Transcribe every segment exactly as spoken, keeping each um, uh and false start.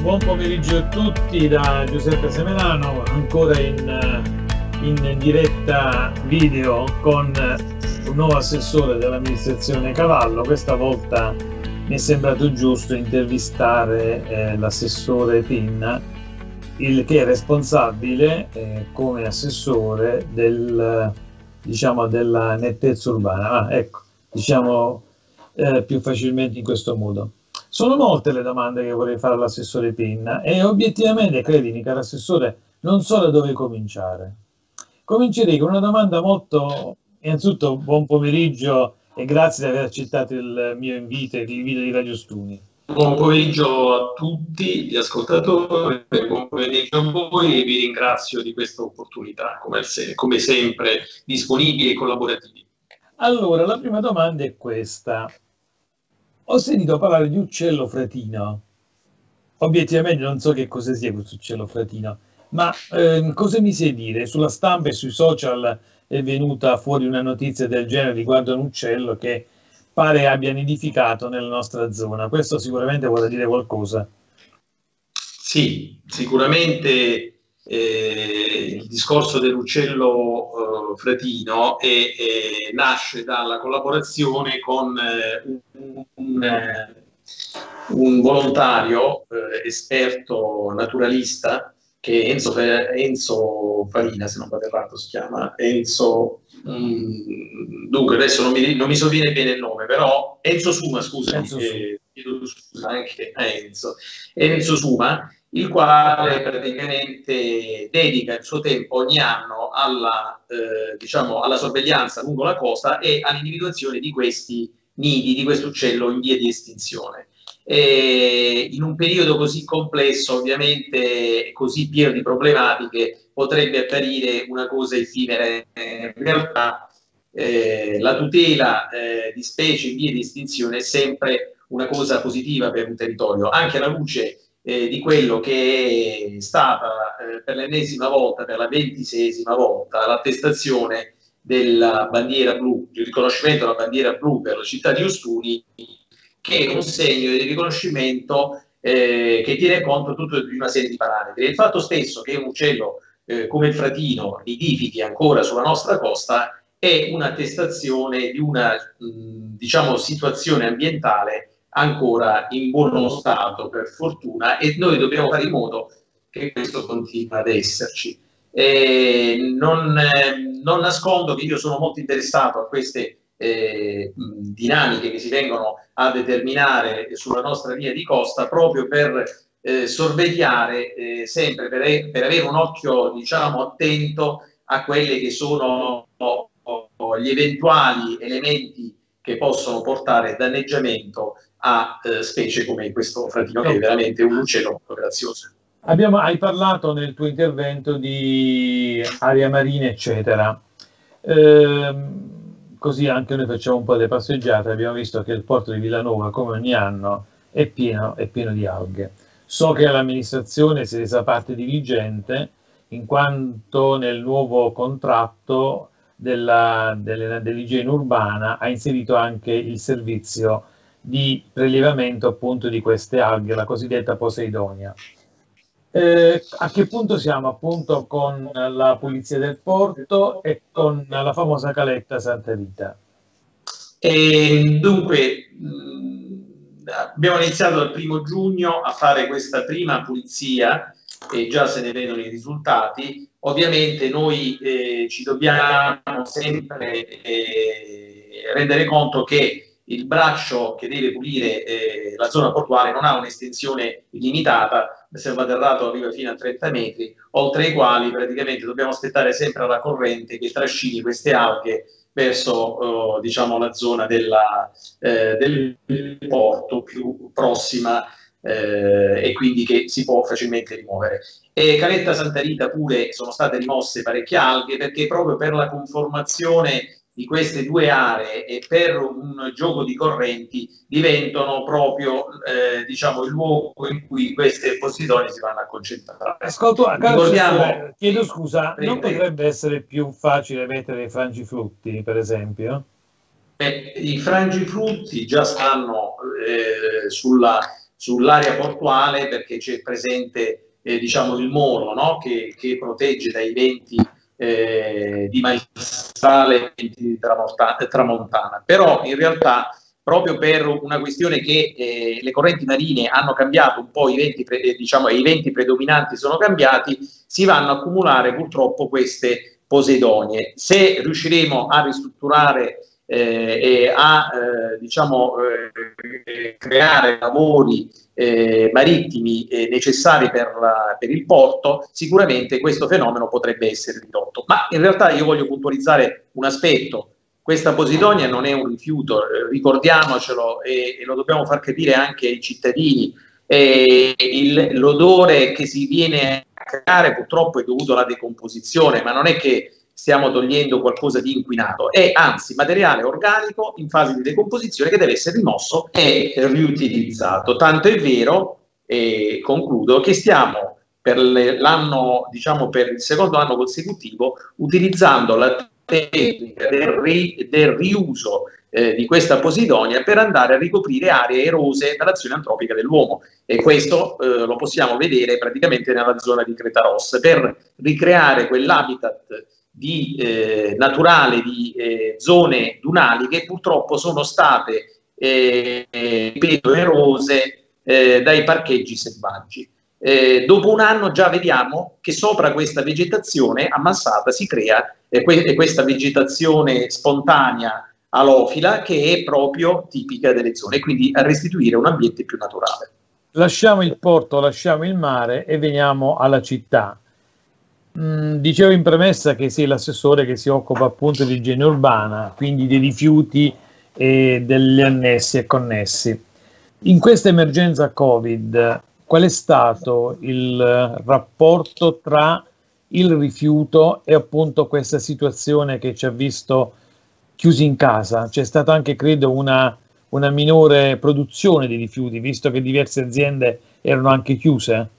Buon pomeriggio a tutti da Giuseppe Semelano, ancora in, in diretta video con un nuovo assessore dell'amministrazione Cavallo. Questa volta mi è sembrato giusto intervistare eh, l'assessore Pinna, il, che è responsabile eh, come assessore del, diciamo, della nettezza urbana. Ah, ecco, diciamo eh, più facilmente in questo modo. Sono molte le domande che vorrei fare all'assessore Pinna e obiettivamente, credimi, caro assessore, non so da dove cominciare. Comincerei con una domanda molto... Innanzitutto, buon pomeriggio e grazie di aver accettato il mio invito e l'invito di Radio Stuni. Buon pomeriggio a tutti gli ascoltatori, buon pomeriggio a voi e vi ringrazio di questa opportunità, come, se, come sempre disponibili e collaborativi. Allora, la prima domanda è questa. Ho sentito parlare di uccello fratino. Obiettivamente non so che cosa sia questo uccello fratino, ma eh, cosa mi sai dire? Sulla stampa e sui social è venuta fuori una notizia del genere riguardo un uccello che pare abbia nidificato nella nostra zona. Questo sicuramente vuole dire qualcosa. Sì, sicuramente eh, il discorso dell'uccello eh, fratino è, è, nasce dalla collaborazione con eh, un, un, eh, un volontario eh, esperto naturalista che è Enzo, Enzo Farina, se non vado errato si chiama, Enzo, mh, dunque adesso non mi, non mi sovviene bene il nome, però Enzo Suma, scusami, Enzo Suma. Eh, chiedo scusa anche a Enzo, Enzo Suma, il quale praticamente dedica il suo tempo ogni anno alla, eh, diciamo, alla sorveglianza lungo la costa e all'individuazione di questi nidi, di questo uccello in via di estinzione. E in un periodo così complesso, ovviamente così pieno di problematiche, potrebbe apparire una cosa effimera. In realtà eh, la tutela eh, di specie in via di estinzione è sempre una cosa positiva per un territorio, anche alla luce eh, di quello che è stata eh, per l'ennesima volta, per la ventiseiesima volta, l'attestazione della bandiera blu, il riconoscimento della bandiera blu per la città di Ostuni, che è un segno di riconoscimento eh, che tiene conto tutto di una serie di parametri. Il fatto stesso che un uccello eh, come il fratino nidifichi ancora sulla nostra costa è un'attestazione di una mh, diciamo, situazione ambientale ancora in buono stato, per fortuna, e noi dobbiamo fare in modo che questo continui ad esserci. Eh, non, eh, non nascondo che io sono molto interessato a queste Eh, dinamiche che si vengono a determinare sulla nostra linea di costa proprio per eh, sorvegliare eh, sempre, per, per avere un occhio diciamo attento a quelli che sono oh, oh, gli eventuali elementi che possono portare danneggiamento a eh, specie come questo fratino, che è veramente un uccello molto grazioso. Abbiamo, hai parlato nel tuo intervento di area marina eccetera. ehm, Così anche noi facciamo un po' di passeggiate, abbiamo visto che il porto di Villanova, come ogni anno, è pieno, è pieno di alghe. So che l'amministrazione si è resa parte diligente, in quanto nel nuovo contratto dell'igiene urbana ha inserito anche il servizio di prelevamento appunto di queste alghe, la cosiddetta Poseidonia. Eh, a che punto siamo appunto con la pulizia del porto e con la famosa caletta Santa Rita? E dunque mh, abbiamo iniziato dal primo giugno a fare questa prima pulizia e già se ne vedono i risultati. Ovviamente noi eh, ci dobbiamo sempre eh, rendere conto che il braccio che deve pulire eh, la zona portuale non ha un'estensione illimitata, se non vado errato arriva fino a trenta metri, oltre ai quali praticamente dobbiamo aspettare sempre la corrente che trascini queste alghe verso uh, diciamo, la zona della, eh, del porto più prossima eh, e quindi che si può facilmente rimuovere. E Caletta Santa Rita pure sono state rimosse parecchie alghe perché proprio per la conformazione di queste due aree e per un gioco di correnti diventano proprio eh, diciamo il luogo in cui queste posidonie si vanno a concentrare. Ascolto, Ricordiamo, chiedo scusa, prego, non potrebbe prego. essere più facile mettere i frangiflutti, per esempio? Eh, I frangiflutti già stanno eh, sulla sull'area portuale, perché c'è presente eh, diciamo il molo, no? che, che protegge dai venti eh, di magistrale e di tramontana. Però in realtà, proprio per una questione che eh, le correnti marine hanno cambiato un po', i venti, eh, diciamo, i venti predominanti sono cambiati, si vanno a accumulare purtroppo queste posidonie. Se riusciremo a ristrutturare eh, e a eh, diciamo, eh, creare lavori eh, marittimi eh, necessari per, la, per il porto, sicuramente questo fenomeno potrebbe essere ridotto. Ma in realtà io voglio puntualizzare un aspetto. Questa posidonia non è un rifiuto, eh, ricordiamocelo, e, e lo dobbiamo far capire anche ai cittadini. Eh, l'odore che si viene a creare purtroppo è dovuto alla decomposizione, ma non è che stiamo togliendo qualcosa di inquinato, è anzi materiale organico in fase di decomposizione che deve essere rimosso e riutilizzato. Tanto è vero, e concludo, che stiamo per l'anno, diciamo per il secondo anno consecutivo, utilizzando la tecnica del, ri, del riuso eh, di questa posidonia per andare a ricoprire aree erose dall'azione antropica dell'uomo, e questo eh, lo possiamo vedere praticamente nella zona di Creta Rossa, per ricreare quell'habitat di eh, naturale di eh, zone dunali che purtroppo sono state eh, ripeto, erose eh, dai parcheggi selvaggi. Eh, dopo un anno già vediamo che sopra questa vegetazione ammassata si crea eh, que questa vegetazione spontanea alofila che è proprio tipica delle zone, quindi a restituire un ambiente più naturale. Lasciamo il porto, lasciamo il mare e veniamo alla città. Mm, dicevo in premessa che sei l'assessore che si occupa appunto di igiene urbana, quindi dei rifiuti e degli annessi e connessi. In questa emergenza Covid, qual è stato il rapporto tra il rifiuto e appunto questa situazione che ci ha visto chiusi in casa? C'è stata anche, credo, una, una minore produzione di rifiuti, visto che diverse aziende erano anche chiuse?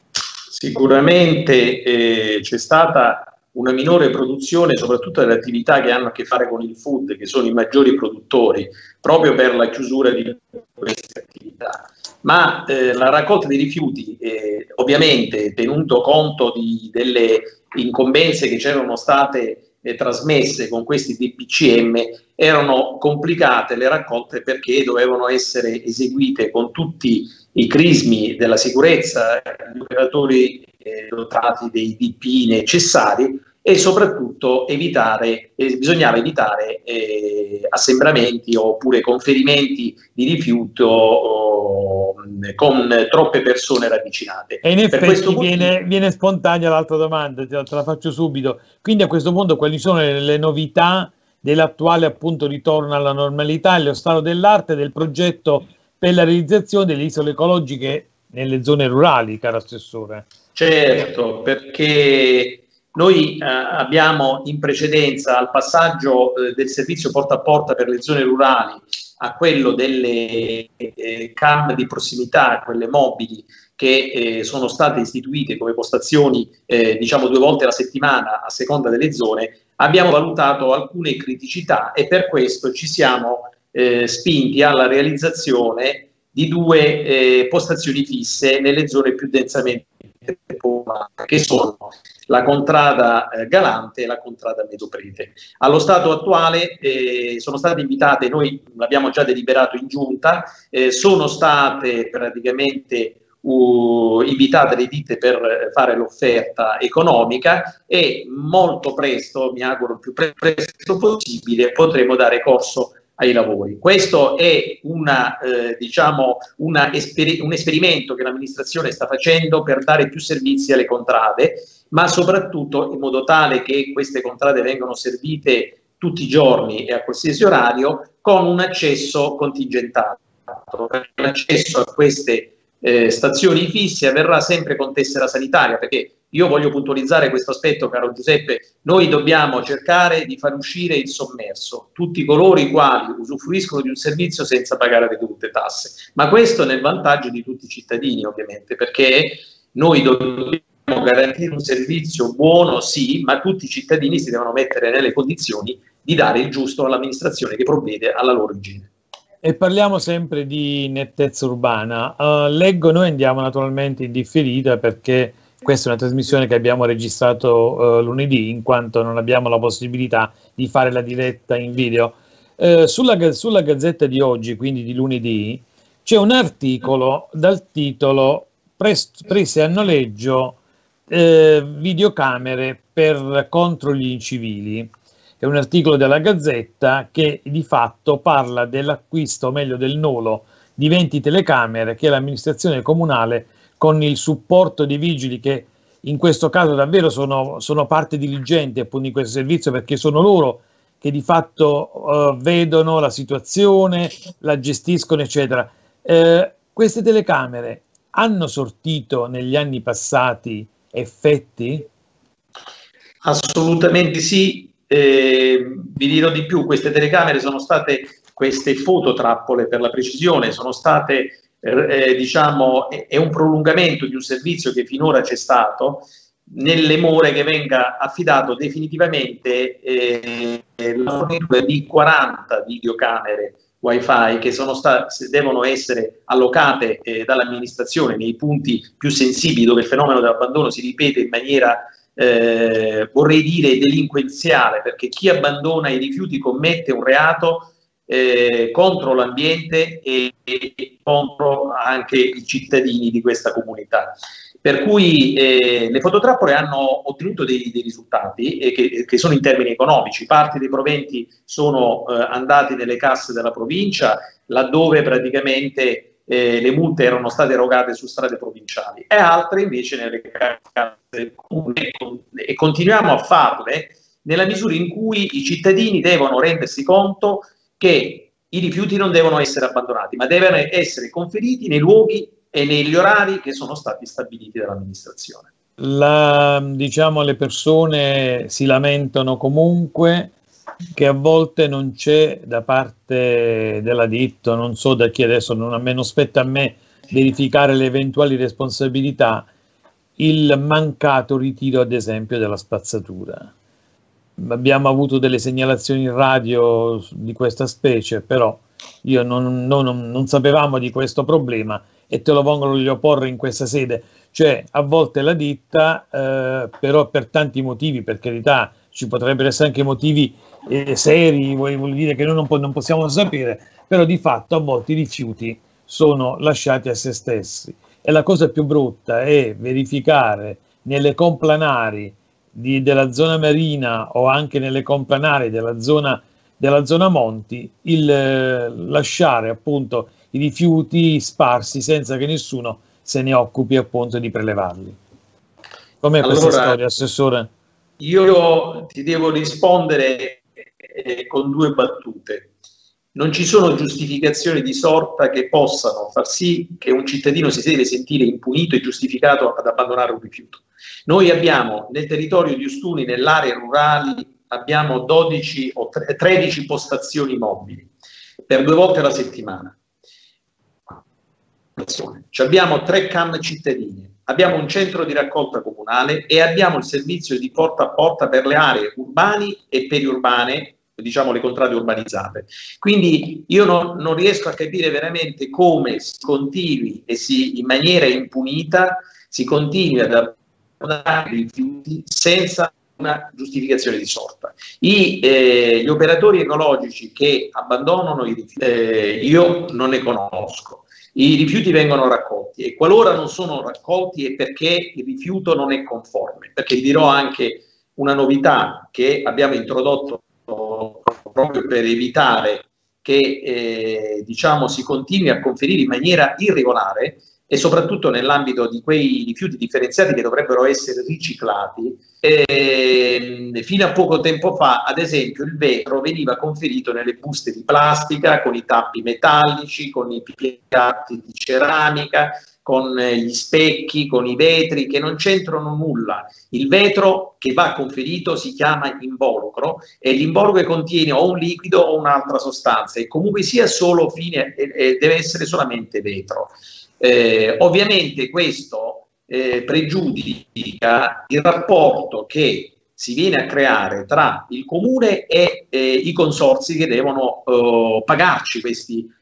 Sicuramente eh, c'è stata una minore produzione, soprattutto delle attività che hanno a che fare con il food, che sono i maggiori produttori, proprio per la chiusura di queste attività. Ma eh, la raccolta dei rifiuti, eh, ovviamente tenuto conto di, delle incombenze che c'erano state eh, trasmesse con questi D P C M, erano complicate le raccolte perché dovevano essere eseguite con tutti i crismi della sicurezza, gli operatori eh, dotati dei D P necessari, e soprattutto evitare, eh, bisognava evitare eh, assembramenti oppure conferimenti di rifiuto oh, con troppe persone ravvicinate. E in effetti per questo viene, punto... viene spontanea l'altra domanda, te la, te la faccio subito. Quindi a questo punto quali sono le, le novità dell'attuale appunto ritorno alla normalità e allo stato dell'arte del progetto per la realizzazione delle isole ecologiche nelle zone rurali, caro assessore? Certo, perché noi eh, abbiamo in precedenza al passaggio eh, del servizio porta a porta per le zone rurali a quello delle eh, C A M di prossimità, quelle mobili che eh, sono state istituite come postazioni eh, diciamo due volte alla settimana a seconda delle zone, abbiamo valutato alcune criticità e per questo ci siamo eh, spinti alla realizzazione di due eh, postazioni fisse nelle zone più densamente popolate, che sono la contrada eh, Galante e la contrada Medoprete. Allo stato attuale eh, sono state invitate, noi l'abbiamo già deliberato in giunta, eh, sono state praticamente uh, invitate le ditte per fare l'offerta economica e molto presto, mi auguro il più presto possibile, potremo dare corso ai lavori. Questo è una, eh, diciamo una esper un esperimento che l'amministrazione sta facendo per dare più servizi alle contrade, ma soprattutto in modo tale che queste contrade vengano servite tutti i giorni e a qualsiasi orario con un accesso contingentato. L'accesso a queste eh, stazioni fisse avverrà sempre con tessera sanitaria, perché io voglio puntualizzare questo aspetto, caro Giuseppe, noi dobbiamo cercare di far uscire il sommerso, tutti coloro i quali usufruiscono di un servizio senza pagare le dovute tasse, ma questo nel vantaggio di tutti i cittadini ovviamente, perché noi dobbiamo garantire un servizio buono, sì, ma tutti i cittadini si devono mettere nelle condizioni di dare il giusto all'amministrazione che provvede alla loro igiene. E parliamo sempre di nettezza urbana. Uh, leggo, noi andiamo naturalmente in differita perché questa è una trasmissione che abbiamo registrato uh, lunedì, in quanto non abbiamo la possibilità di fare la diretta in video. Uh, sulla, sulla Gazzetta di oggi, quindi di lunedì, c'è un articolo dal titolo "Prese a noleggio eh, videocamere per contro gli incivili". È un articolo della Gazzetta che di fatto parla dell'acquisto, o meglio del nolo, di venti telecamere che l'amministrazione comunale, con il supporto dei vigili, che in questo caso davvero sono, sono parte diligente appunto in questo servizio, perché sono loro che di fatto uh, vedono la situazione, la gestiscono, eccetera. Eh, queste telecamere hanno sortito negli anni passati effetti? Assolutamente sì. Eh, vi dirò di più, queste telecamere sono state, queste fototrappole per la precisione, sono state, eh, diciamo, è, è un prolungamento di un servizio che finora c'è stato, nelle more che venga affidato definitivamente eh, la fornitura di quaranta videocamere wifi che sono state, devono essere allocate eh, dall'amministrazione nei punti più sensibili dove il fenomeno dell'abbandono si ripete in maniera Eh, vorrei dire delinquenziale, perché chi abbandona i rifiuti commette un reato eh, contro l'ambiente e, e contro anche i cittadini di questa comunità. Per cui eh, le fototrappole hanno ottenuto dei, dei risultati eh, che, che sono in termini economici. Parte dei proventi sono eh, andati nelle casse della provincia, laddove praticamente Eh, le multe erano state erogate su strade provinciali, e altre invece nelle casse del comune, e continuiamo a farle nella misura in cui i cittadini devono rendersi conto che i rifiuti non devono essere abbandonati, ma devono essere conferiti nei luoghi e negli orari che sono stati stabiliti dall'amministrazione. La, diciamo, le persone si lamentano comunque che a volte non c'è da parte della ditta, non so da chi, adesso non, a me, non spetta a me verificare le eventuali responsabilità, il mancato ritiro ad esempio della spazzatura. Abbiamo avuto delle segnalazioni in radio di questa specie, però io non, non, non sapevamo di questo problema e te lo voglio porre in questa sede. Cioè, a volte la ditta, eh, però per tanti motivi, per carità, ci potrebbero essere anche motivi eh, seri, vuol, vuol dire che noi non, po non possiamo sapere, però di fatto a volte i rifiuti sono lasciati a se stessi. E la cosa più brutta è verificare nelle complanari di, della zona marina o anche nelle complanari della zona, della zona monti, il eh, lasciare appunto i rifiuti sparsi senza che nessuno se ne occupi appunto di prelevarli. Com'è allora, questa storia, Assessore? Io ti devo rispondere eh, con due battute. Non ci sono giustificazioni di sorta che possano far sì che un cittadino si deve sentire impunito e giustificato ad abbandonare un rifiuto. Noi abbiamo nel territorio di Ostuni, nelle aree rurali, abbiamo dodici o tredici postazioni mobili per due volte alla settimana. Ci abbiamo tre cam cittadine, abbiamo un centro di raccolta comunale e abbiamo il servizio di porta a porta per le aree urbane e periurbane, diciamo le contrade urbanizzate. Quindi io non, non riesco a capire veramente come si continui e si, in maniera impunita, si continui ad abbandonare i rifiuti senza una giustificazione di sorta. I, eh, gli operatori ecologici che abbandonano i rifiuti, eh, io non ne conosco. I rifiuti vengono raccolti e qualora non sono raccolti è perché il rifiuto non è conforme, perché vi dirò anche una novità che abbiamo introdotto proprio per evitare che eh, diciamo, si continui a conferire in maniera irregolare e soprattutto nell'ambito di quei rifiuti differenziati che dovrebbero essere riciclati. Eh, fino a poco tempo fa, ad esempio, il vetro veniva conferito nelle buste di plastica, con i tappi metallici, con i piatti di ceramica, con gli specchi, con i vetri, che non c'entrano nulla. Il vetro che va conferito si chiama involucro e l'involucro contiene o un liquido o un'altra sostanza e comunque sia solo fine, eh, deve essere solamente vetro. Eh, ovviamente questo eh, pregiudica il rapporto che si viene a creare tra il comune e eh, i consorzi che devono eh, pagarci questi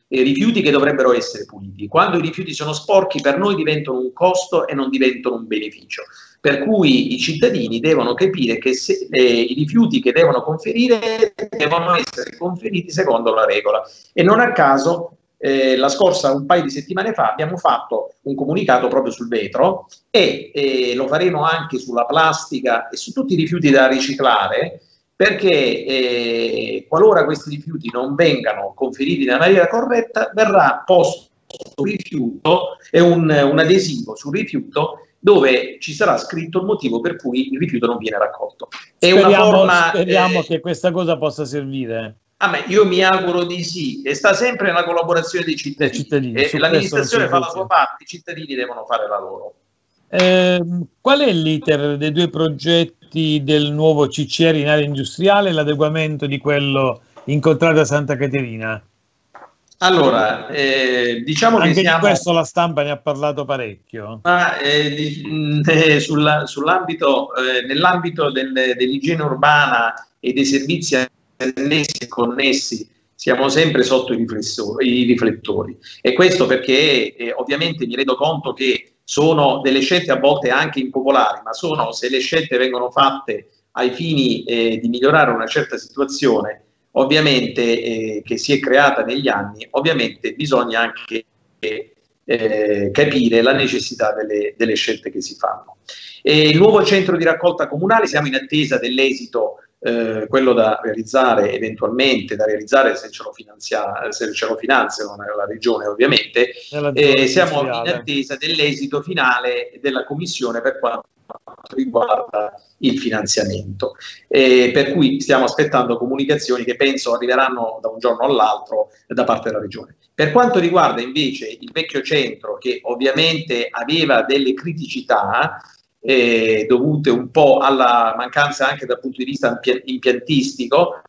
eh, rifiuti che dovrebbero essere puliti. Quando i rifiuti sono sporchi, per noi diventano un costo e non diventano un beneficio. Per cui i cittadini devono capire che se, eh, i rifiuti che devono conferire devono essere conferiti secondo la regola. E non a caso eh, la scorsa, un paio di settimane fa, abbiamo fatto un comunicato proprio sul vetro e eh, lo faremo anche sulla plastica e su tutti i rifiuti da riciclare, perché eh, qualora questi rifiuti non vengano conferiti nella maniera corretta, verrà posto sul rifiuto e un, un adesivo sul rifiuto dove ci sarà scritto il motivo per cui il rifiuto non viene raccolto. È speriamo, una forma, speriamo eh, che questa cosa possa servire. Ah, beh, io mi auguro di sì, e sta sempre nella collaborazione dei cittadini, cittadini. E l'amministrazione fa la sua parte, i cittadini devono fare la loro. Eh, qual è l'iter dei due progetti del nuovo C C R in area industriale e l'adeguamento di quello in contrada Santa Caterina? Allora, eh, diciamo Anche che siamo... di questo la stampa ne ha parlato parecchio. Ma, eh, eh, sull'ambito, eh, nell'ambito del, dell'igiene urbana e dei servizi annessi e connessi siamo sempre sotto i, i riflettori, e questo perché eh, ovviamente mi rendo conto che sono delle scelte a volte anche impopolari, ma sono, se le scelte vengono fatte ai fini eh, di migliorare una certa situazione ovviamente eh, che si è creata negli anni, ovviamente bisogna anche eh, capire la necessità delle, delle scelte che si fanno. E il nuovo centro di raccolta comunale, siamo in attesa dell'esito, eh, quello da realizzare eventualmente, da realizzare se ce lo finanzia, se ce lo finanzia la regione ovviamente, eh, siamo in attesa dell'esito finale della commissione per quanto riguarda il finanziamento, eh, per cui stiamo aspettando comunicazioni che penso arriveranno da un giorno all'altro da parte della regione. Per quanto riguarda invece il vecchio centro, che ovviamente aveva delle criticità eh, dovute un po' alla mancanza anche dal punto di vista impiantistico,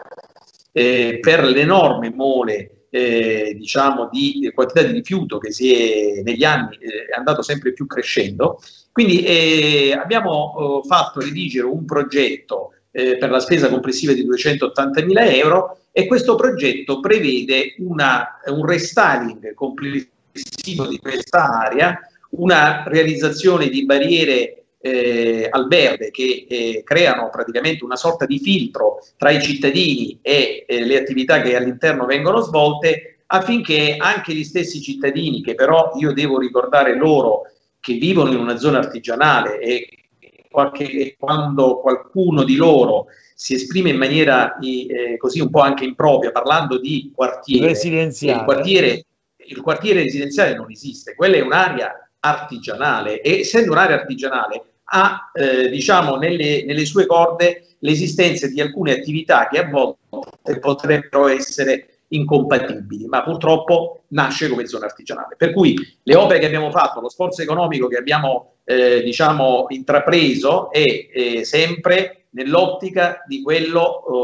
eh, per l'enorme mole Eh, diciamo di quantità di rifiuto che si è negli anni eh, è andato sempre più crescendo, quindi eh, abbiamo eh, fatto redigere un progetto eh, per la spesa complessiva di duecentottantamila euro, e questo progetto prevede una, un restyling complessivo di questa area, una realizzazione di barriere Eh, al verde che eh, creano praticamente una sorta di filtro tra i cittadini e eh, le attività che all'interno vengono svolte, affinché anche gli stessi cittadini, che però io devo ricordare loro che vivono in una zona artigianale, e qualche, quando qualcuno di loro si esprime in maniera eh, così un po' anche impropria parlando di quartiere residenziale, il quartiere, il quartiere residenziale non esiste, quella è un'area artigianale, e essendo un'area artigianale ha eh, diciamo nelle, nelle sue corde l'esistenza di alcune attività che a volte potrebbero essere incompatibili, ma purtroppo nasce come zona artigianale, per cui le opere che abbiamo fatto, lo sforzo economico che abbiamo eh, diciamo intrapreso è eh, sempre nell'ottica di quello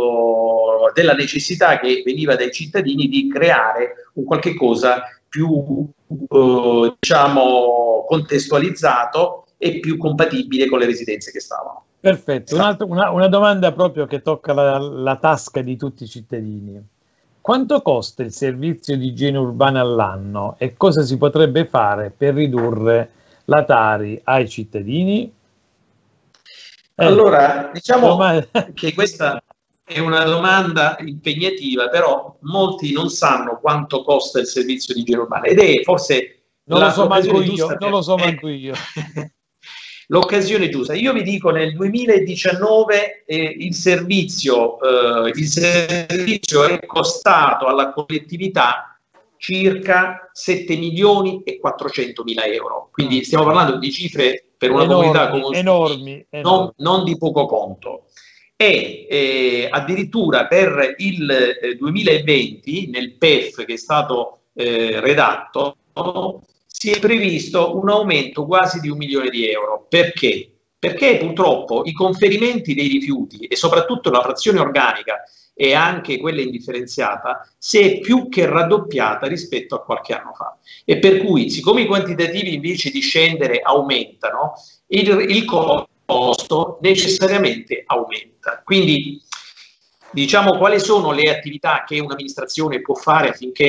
oh, della necessità che veniva dai cittadini di creare un qualche cosa più eh, diciamo contestualizzato e più compatibile con le residenze che stavano. Perfetto, una, una domanda proprio che tocca la, la tasca di tutti i cittadini. Quanto costa il servizio di igiene urbana all'anno e cosa si potrebbe fare per ridurre la Tari ai cittadini? Eh, allora, diciamo ormai... che questa è una domanda impegnativa, però molti non sanno quanto costa il servizio di igiene urbana, ed è forse non lo so manco io, non lo so manco io. L'occasione giusta. Io vi dico, nel duemiladiciannove eh, il, servizio, eh, il servizio è costato alla collettività circa sette milioni e quattrocentomila euro, quindi stiamo parlando di cifre per una enormi, comunità come enormi, enormi. Non, non di poco conto. E eh, addirittura per il eh, duemilaventi, nel P E F che è stato eh, redatto, si è previsto un aumento quasi di un milione di euro. Perché? Perché purtroppo i conferimenti dei rifiuti, e soprattutto la frazione organica e anche quella indifferenziata, si è più che raddoppiata rispetto a qualche anno fa. E per cui, siccome i quantitativi invece di scendere aumentano, il, il costo necessariamente aumenta. Quindi, diciamo, quali sono le attività che un'amministrazione può fare affinché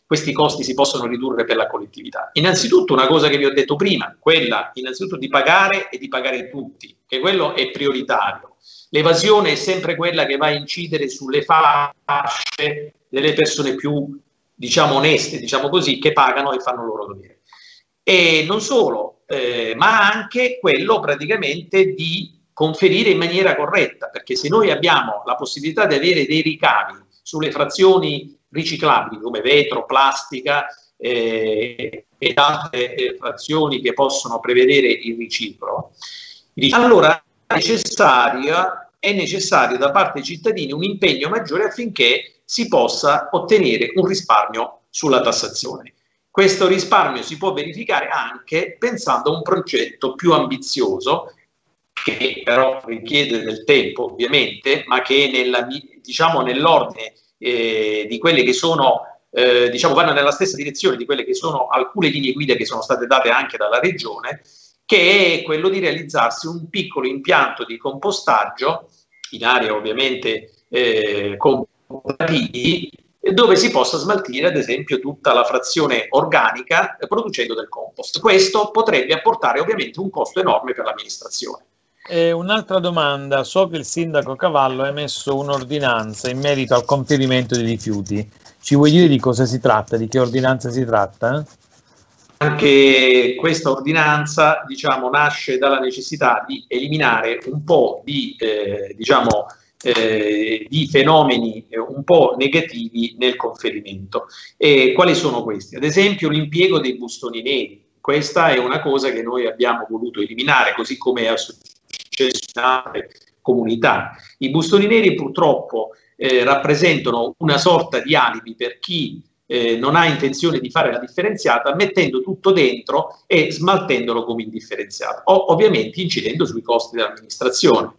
questi costi si possono ridurre per la collettività? Innanzitutto una cosa che vi ho detto prima, quella innanzitutto di pagare e di pagare tutti, che quello è prioritario. L'evasione è sempre quella che va a incidere sulle fasce delle persone più, diciamo, oneste, diciamo così, che pagano e fanno il loro dovere. E non solo, eh, ma anche quello praticamente di conferire in maniera corretta, perché se noi abbiamo la possibilità di avere dei ricavi sulle frazioni riciclabili come vetro, plastica eh, e altre eh, frazioni che possono prevedere il riciclo, allora è necessario, è necessario da parte dei cittadini un impegno maggiore affinché si possa ottenere un risparmio sulla tassazione. Questo risparmio si può verificare anche pensando a un progetto più ambizioso, che però richiede del tempo ovviamente, ma che nella, diciamo, nell'ordine eh, di quelle che sono, eh, diciamo, vanno nella stessa direzione di quelle che sono alcune linee guida che sono state date anche dalla Regione, che è quello di realizzarsi un piccolo impianto di compostaggio in area ovviamente eh, compatibili, dove si possa smaltire ad esempio tutta la frazione organica eh, producendo del compost. Questo potrebbe apportare ovviamente un costo enorme per l'amministrazione. Eh, un'altra domanda, so che il sindaco Cavallo ha emesso un'ordinanza in merito al conferimento dei rifiuti. Ci vuoi dire di cosa si tratta, di che ordinanza si tratta? Anche questa ordinanza, diciamo, nasce dalla necessità di eliminare un po' di, eh, diciamo, eh, di fenomeni eh, un po' negativi nel conferimento. E quali sono questi? Ad esempio l'impiego dei bustoni neri. Questa è una cosa che noi abbiamo voluto eliminare, così come è successo in altre comunità. I bustoni neri purtroppo eh, rappresentano una sorta di alibi per chi eh, non ha intenzione di fare la differenziata, mettendo tutto dentro e smaltendolo come indifferenziato, o ovviamente incidendo sui costi dell'amministrazione.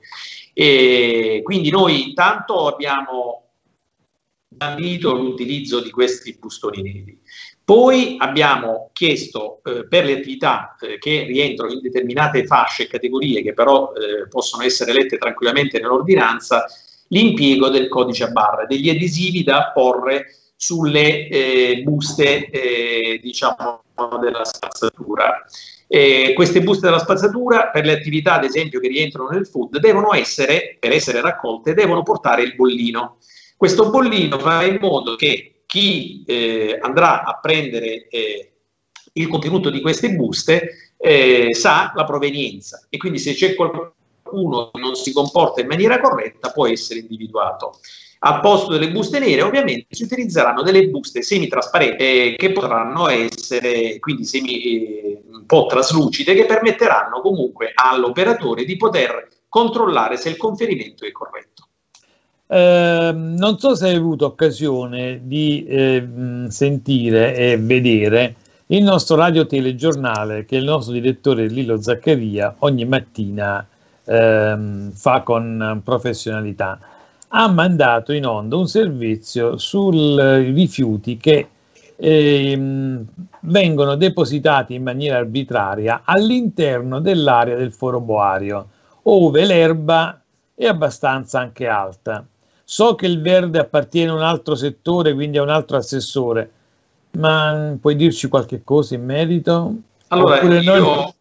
E quindi noi intanto abbiamo bandito l'utilizzo di questi bustoni neri. Poi abbiamo chiesto eh, per le attività eh, che rientrano in determinate fasce e categorie, che però eh, possono essere lette tranquillamente nell'ordinanza, l'impiego del codice a barre, degli adesivi da apporre sulle eh, buste eh, diciamo della spazzatura. Eh, queste buste della spazzatura, per le attività ad esempio che rientrano nel food, devono essere, per essere raccolte, devono portare il bollino. Questo bollino fa in modo che chi eh, andrà a prendere eh, il contenuto di queste buste eh, sa la provenienza, e quindi se c'è qualcuno che non si comporta in maniera corretta può essere individuato. Al posto delle buste nere ovviamente si utilizzeranno delle buste semitrasparenti eh, che potranno essere quindi semi, eh, un po' traslucide, che permetteranno comunque all'operatore di poter controllare se il conferimento è corretto. Eh, non so se hai avuto occasione di eh, sentire e vedere il nostro radiotelegiornale che il nostro direttore Lillo Zaccaria ogni mattina eh, fa con professionalità. Ha mandato in onda un servizio sui rifiuti che eh, vengono depositati in maniera arbitraria all'interno dell'area del foro boario, ove l'erba è abbastanza anche alta. So che il verde appartiene a un altro settore, quindi a un altro assessore, ma puoi dirci qualche cosa in merito? Allora, Oppure io, noi...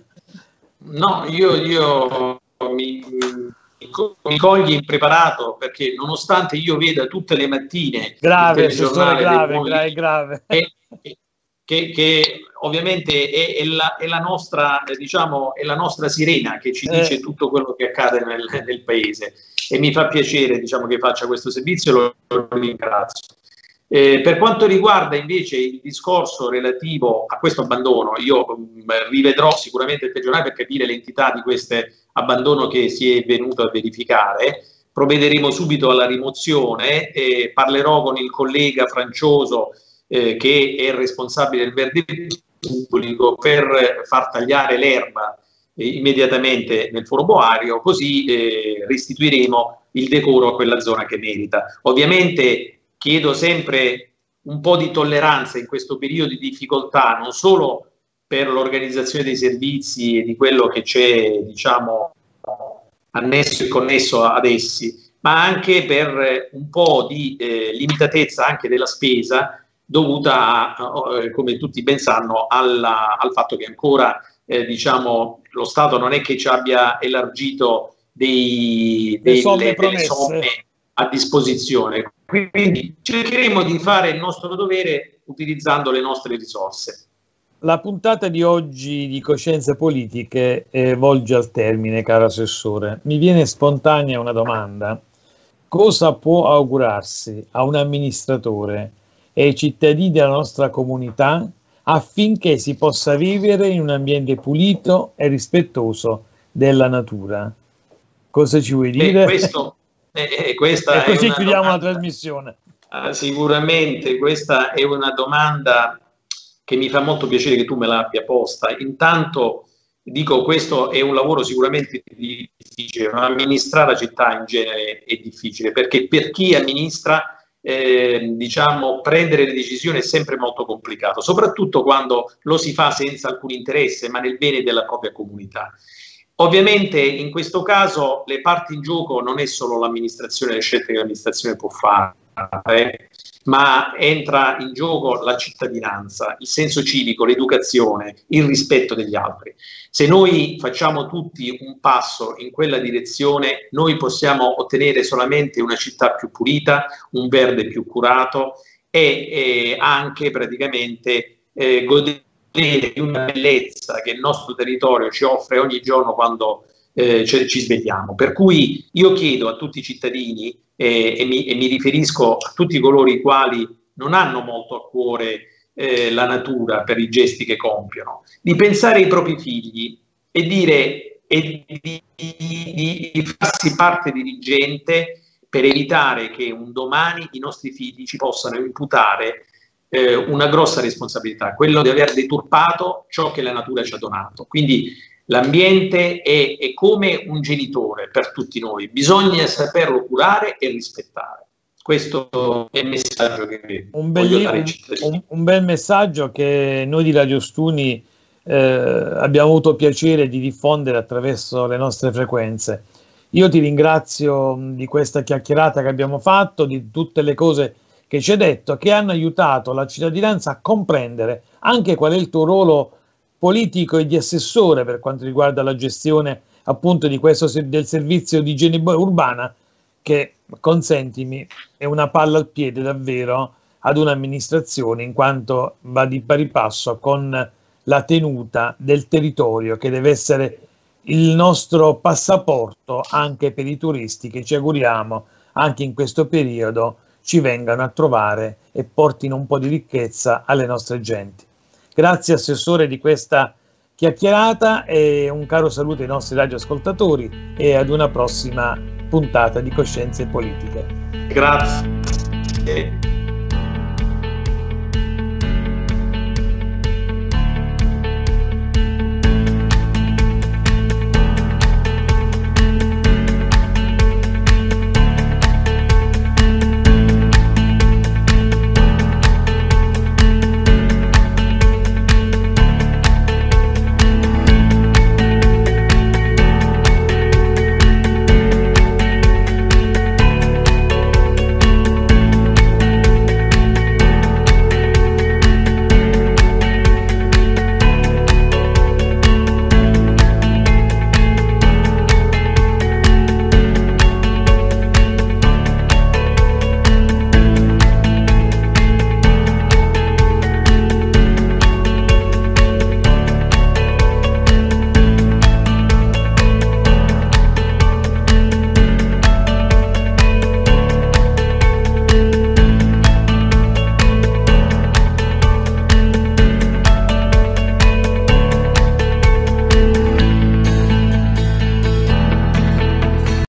no, io, io mi, mi cogli impreparato, perché nonostante io veda tutte le mattine grave, il telegiornale grave, grave, grave. Che, che, che ovviamente è, è, la, è la nostra, diciamo, è la nostra sirena che ci dice eh. tutto quello che accade nel, nel paese, e mi fa piacere, diciamo, che faccia questo servizio, lo, lo ringrazio. Eh, per quanto riguarda invece il discorso relativo a questo abbandono, io mh, rivedrò sicuramente il telegiornale per capire l'entità di questo abbandono che si è venuto a verificare. Provvederemo subito alla rimozione, eh, parlerò con il collega Francioso eh, che è responsabile del verde pubblico per far tagliare l'erba eh, immediatamente nel foro boario, così eh, restituiremo il decoro a quella zona che merita. Ovviamente chiedo sempre un po' di tolleranza in questo periodo di difficoltà, non solo per l'organizzazione dei servizi e di quello che c'è, diciamo, annesso e connesso ad essi, ma anche per un po' di eh, limitatezza anche della spesa, dovuta, a, come tutti ben sanno, alla, al fatto che ancora eh, diciamo, lo Stato non è che ci abbia elargito dei, delle, somme delle somme a disposizione. Quindi cercheremo di fare il nostro dovere utilizzando le nostre risorse. La puntata di oggi di Coscienze Politiche eh, volge al termine, caro Assessore. Mi viene spontanea una domanda. Cosa può augurarsi a un amministratore e ai cittadini della nostra comunità affinché si possa vivere in un ambiente pulito e rispettoso della natura? Cosa ci vuoi dire? Beh, questo, eh, questa e così è una chiudiamo domanda, la trasmissione. Uh, sicuramente questa è una domanda che mi fa molto piacere che tu me l'abbia posta. Intanto dico, questo è un lavoro sicuramente difficile, ma amministrare la città in genere è difficile, perché per chi amministra eh, diciamo, prendere le decisioni è sempre molto complicato, soprattutto quando lo si fa senza alcun interesse, ma nel bene della propria comunità. Ovviamente in questo caso le parti in gioco non è solo l'amministrazione, le scelte che l'amministrazione può fare, ma entra in gioco la cittadinanza, il senso civico, l'educazione, il rispetto degli altri. Se noi facciamo tutti un passo in quella direzione, noi possiamo ottenere solamente una città più pulita, un verde più curato e, e anche praticamente eh, godere di una bellezza che il nostro territorio ci offre ogni giorno quando eh, ci svegliamo. Per cui io chiedo a tutti i cittadini eh, e, mi, e mi riferisco a tutti coloro i quali non hanno molto a cuore eh, la natura per i gesti che compiono, di pensare ai propri figli e dire e di, di, di farsi parte dirigente per evitare che un domani i nostri figli ci possano imputare eh, una grossa responsabilità, quello di aver deturpato ciò che la natura ci ha donato. Quindi l'ambiente è, è come un genitore per tutti noi, bisogna saperlo curare e rispettare. Questo è il messaggio che un voglio dare ai cittadini. Un, un bel messaggio che noi di Radio Stuni eh, abbiamo avuto piacere di diffondere attraverso le nostre frequenze. Io ti ringrazio di questa chiacchierata che abbiamo fatto, di tutte le cose che ci hai detto, che hanno aiutato la cittadinanza a comprendere anche qual è il tuo ruolo politico e di assessore per quanto riguarda la gestione appunto di questo del servizio di igiene urbana, che, consentimi, è una palla al piede davvero ad un'amministrazione, in quanto va di pari passo con la tenuta del territorio, che deve essere il nostro passaporto anche per i turisti che ci auguriamo anche in questo periodo ci vengano a trovare e portino un po' di ricchezza alle nostre genti. Grazie Assessore di questa chiacchierata e un caro saluto ai nostri radioascoltatori e ad una prossima puntata di Coscienze Politiche. Grazie.